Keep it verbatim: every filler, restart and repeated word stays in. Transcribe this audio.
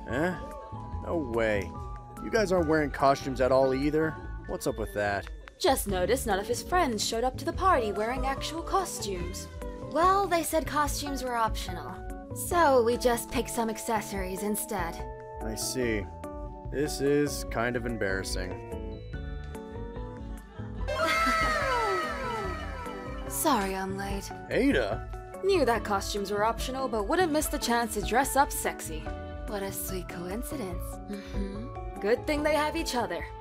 Eh? No way. You guys aren't wearing costumes at all either? What's up with that? Just noticed none of his friends showed up to the party wearing actual costumes. Well, they said costumes were optional. So we just picked some accessories instead. I see. This is kind of embarrassing. Sorry I'm late. Ada? Knew that costumes were optional, but wouldn't miss the chance to dress up sexy. What a sweet coincidence. Mm-hmm. Good thing they have each other.